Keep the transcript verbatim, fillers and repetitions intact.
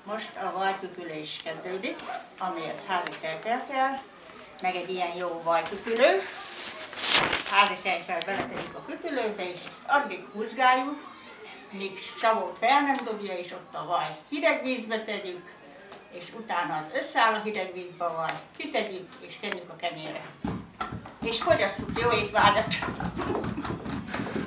Most a vajköpülés kezdődik, amihez házi tejfel kell, meg egy ilyen jó vajköpülő. Házi tejfel beletegyük a köpülőbe, és addig húzgáljuk, míg savót fel nem dobja, és ott a vaj. Hideg vízbe tegyük, és utána az összeáll a hideg vízbe a vaj. Kitegyük, és kenjük a kenyérre. És fogyasszuk, jó étvágyat!